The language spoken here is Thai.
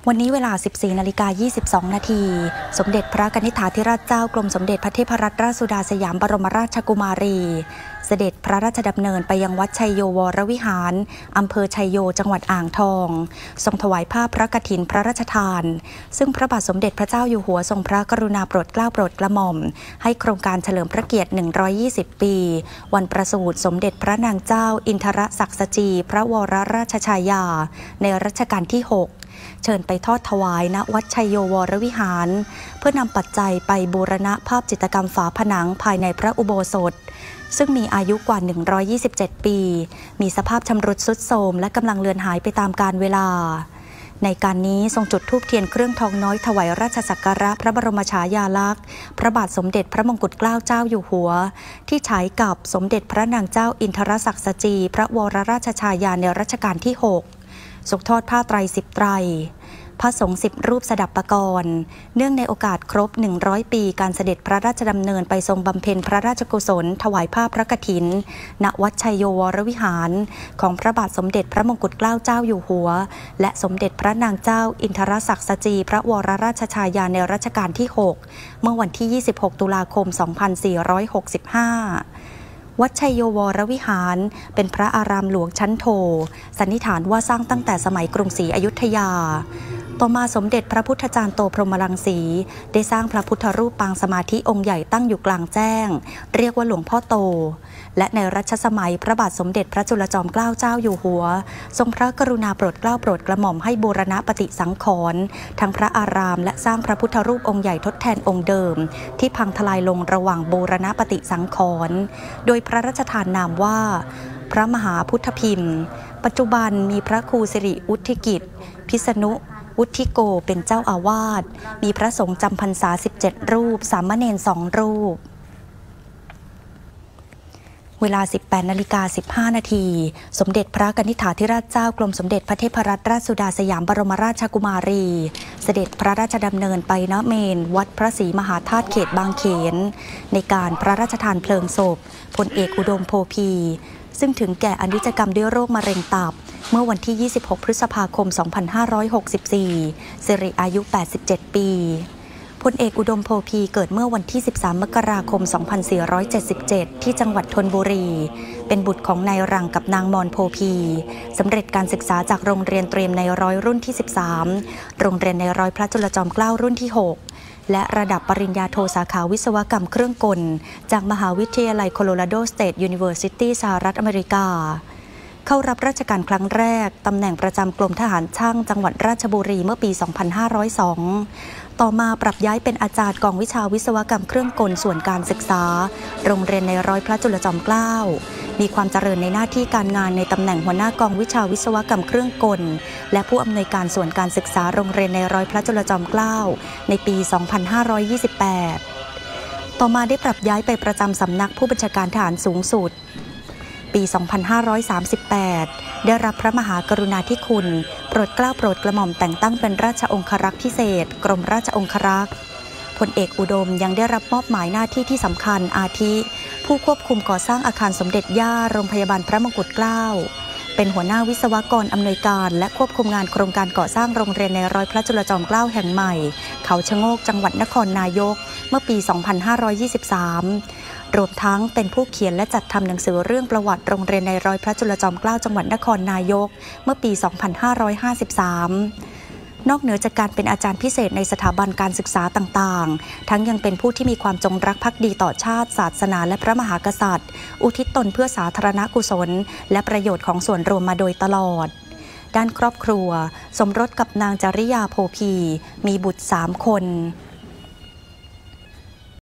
วันนี้เวลา 14:22 นาทีสมเด็จพระกนิษฐาธิราชเจ้ากรมสมเด็จพระเทพรัตนราชสุดาสยามบรมราชกุมารีเสด็จพระราชดำเนินไปยังวัดชัยโยวรวิหารอำเภอชัยโยจังหวัดอ่างทองทรงถวายผ้าพระกฐินพระราชทานซึ่งพระบาทสมเด็จพระเจ้าอยู่หัวทรงพระกรุณาโปรดเกล้าโปรดกระหม่อมให้โครงการเฉลิมพระเกียรติ120 ปีวันประสูติสมเด็จพระนางเจ้าอินทรศักดิ์สจีพระวรราชชายาในรัชกาลที่ 6เชิญไปทอดถวายณวัดชัยโยวรวิหารเพื่อนำปัจจัยไปบูรณะภาพจิตรกรรมฝาผนังภายในพระอุโบสถซึ่งมีอายุกว่า127 ปีมีสภาพชำรุดทรุดโทรมและกำลังเลือนหายไปตามกาลเวลาในการนี้ทรงจุดธูปเทียนเครื่องทองน้อยถวายราชสักการะพระบรมฉายาลักษณ์พระบาทสมเด็จพระมงกุฎเกล้าเจ้าอยู่หัวที่ฉายกับสมเด็จพระนางเจ้าอินทรศักดิ์สจีพระวรราชชายาในรัชกาลที่ 6ทรงทอดผ้าไตร10 ไตรพระสงฆ์10 รูปสดับปกรณ์เนื่องในโอกาสครบ100 ปีการเสด็จพระราชดำเนินไปทรงบำเพ็ญพระราชกุศลถวายผ้าพระกฐินณวัดชัยโยวรวิหารของพระบาทสมเด็จพระมงกุฎเกล้าเจ้าอยู่หัวและสมเด็จพระนางเจ้าอินทรศักดิ์สจีพระวรราชชายาในรัชกาลที่ 6เมื่อวันที่26 ตุลาคม 2465วัดชัยโยวรวิหารเป็นพระอารามหลวงชั้นโทสันนิษฐานว่าสร้างตั้งแต่สมัยกรุงศรีอยุธยาต่อมาสมเด็จพระพุทธจารย์โตพรหมรังสีได้สร้างพระพุทธรูปปางสมาธิองค์ใหญ่ตั้งอยู่กลางแจ้งเรียกว่าหลวงพ่อโตและในรัชสมัยพระบาทสมเด็จพระจุลจอมเกล้าเจ้าอยู่หัวทรงพระกรุณาโปรดเกล้าโปรดกระหม่อมให้บูรณะปฏิสังขรณ์ทั้งพระอารามและสร้างพระพุทธรูปองค์ใหญ่ทดแทนองค์เดิมที่พังทลายลงระหว่างบูรณะปฏิสังขรณ์โดยพระราชทานนามว่าพระมหาพุทธพิมพ์ปัจจุบันมีพระครูสิริวุฒิกิจพิษณุวุฒิโกเป็นเจ้าอาวาสมีพระสงฆ์จำพรรษา17 รูปสามเณร2 รูปเวลา 18:15 นาทีสมเด็จพระกนิษฐาธิราชเจ้ากรมสมเด็จพระเทพรัตนราชสุดาสยามบรมราชกุมารีเสด็จพระราชดำเนินไปณเมนวัดพระศรีมหาธาตุเขตบางเขนในการพระราชทานเพลิงศพพลเอกอุดมโพพีซึ่งถึงแก่อนิจกรรมด้วยโรคมะเร็งตับเมื่อวันที่ 26 พฤษภาคม 2564 สิริอายุ 87 ปีพลเอกอุดมโพพีเกิดเมื่อวันที่ 13 มกราคม 2477 ที่จังหวัดธนบุรีเป็นบุตรของนายรังกับนางมอนโพพีสำเร็จการศึกษาจากโรงเรียนเตรียมในร้อยรุ่นที่ 13 โรงเรียนในร้อยพระจุลจอมเกล้ารุ่นที่ 6 และระดับปริญญาโทสาขาวิศวกรรมเครื่องกลจากมหาวิทยาลัยโคโลราโดสเตทยูนิเวอร์ซิตี้สหรัฐอเมริกาเข้ารับราชการครั้งแรกตำแหน่งประจำกรมทหารช่างจังหวัดราชบุรีเมื่อปี 2502 ต่อมาปรับย้ายเป็นอาจารย์กองวิชาวิศวกรรมเครื่องกลส่วนการศึกษาโรงเรียนในร้อยพระจุลจอมเกล้ามีความเจริญในหน้าที่การงานในตำแหน่งหัวหน้ากองวิชาวิศวกรรมเครื่องกลและผู้อำนวยการส่วนการศึกษาโรงเรียนในร้อยพระจุลจอมเกล้าในปี 2528 ต่อมาได้ปรับย้ายไปประจำสำนักผู้บัญชาการทหารสูงสุดปี 2538 ได้รับพระมหากรุณาธิคุณโปรดเกล้าโปรดกระหม่อมแต่งตั้งเป็นราชองครักษ์พิเศษกรมราชองครักษ์พลเอกอุดมยังได้รับมอบหมายหน้าที่ที่สำคัญอาทิผู้ควบคุมก่อสร้างอาคารสมเด็จย่าโรงพยาบาลพระมงกุฎเกล้าเป็นหัวหน้าวิศวกรอำนวยการและควบคุมงานโครงการก่อสร้างโรงเรียนในร้อยพระจุลจอมเกล้าแห่งใหม่เขาชะโงกจังหวัดนครนายกเมื่อปี 2523 รวมทั้งเป็นผู้เขียนและจัดทำหนังสือเรื่องประวัติโรงเรียนในร้อยพระจุลจอมเกล้าจังหวัดนครนายกเมื่อปี 2553 นอกเหนือจากการเป็นอาจารย์พิเศษในสถาบันการศึกษาต่างๆทั้งยังเป็นผู้ที่มีความจงรักภักดีต่อชาติศาสนาและพระมหากษัตริย์อุทิศตนเพื่อสาธารณกุศลและประโยชน์ของส่วนรวมมาโดยตลอดด้านครอบครัวสมรสกับนางจริยาโพพีมีบุตร3 คน